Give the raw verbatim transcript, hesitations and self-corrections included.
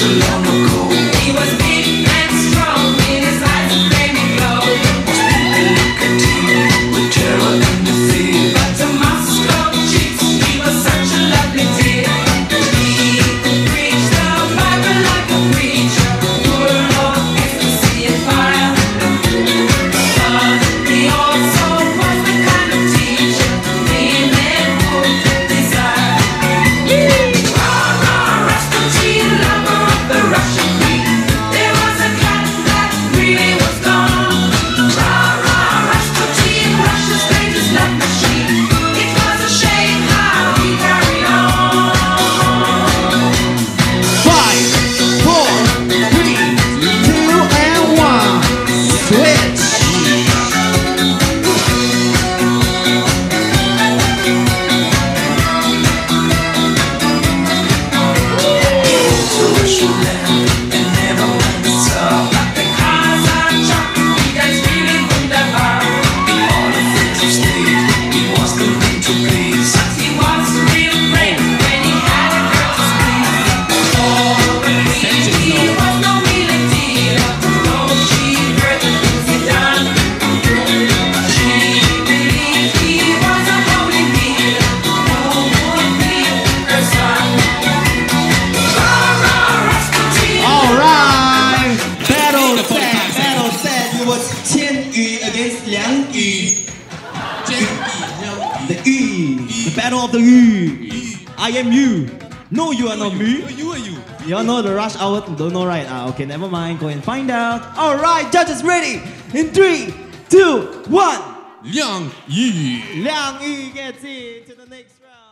long ago. He was big and strong in his eyes a flaming glow. Was people look at him with terror and fear. But to Moscow chicks, he was such a lovely dear. He preached the Bible like a preacher, full of ecstasy and fire. But he also was the kind of teacher women would desire. Rah, rah, Rasputin, lover of the Russian queen. There was a cat that really was gone. Rah, rah, Rasputin, Russia's greatest love machine. It was a shame how he carried on. Five, four, three, two, and one. Switch. To Russian land and never went to saw. The cars are chopping, he danced really wunderbar. In all of Frederick's state, he was the man to please. But he was a real friend when he had a girl to squeeze. Oh, but he was no willing dealer. Though she heard the things he done. She believed he was a holy healer who would be her son. Rah, rah, Rasputin. All right. Battle set. Battle set. It was Qianyu against Liang Yi. The Yi. The battle of the Yi. I am you. No, you are not me. You are you. You all know the rush hour. Don't know, right? Ah, okay, never mind. Go and find out. All right, judges ready. In three, two, one. Liang Yi. Liang Yi gets in to the next round.